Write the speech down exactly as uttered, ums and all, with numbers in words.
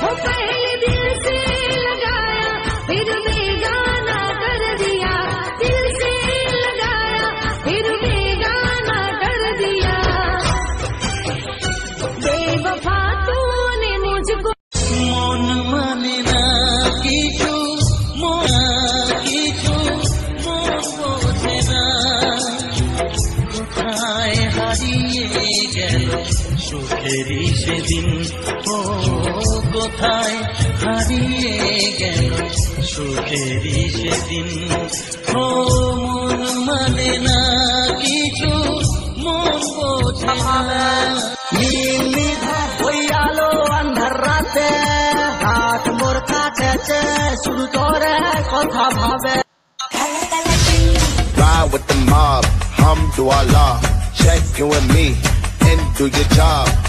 पहले दिल से लगाया फिर बेगाना कर दिया दिल से लगाया फिर बेगाना कर दिया बेवफा तूने मुझको মন মানে না কিছু মন কিছু মন বোঝে না কোথায় হারিয়ে গেল সুখেরই সেদিন ও কোথায় হারিয়ে গেল সুখেরই সেদিন ও মন মানে না কিছু মন বোঝে না শুধু তোরে কথা ভাবে Ride with the mob, hum do Allah, check you and me, and do your job.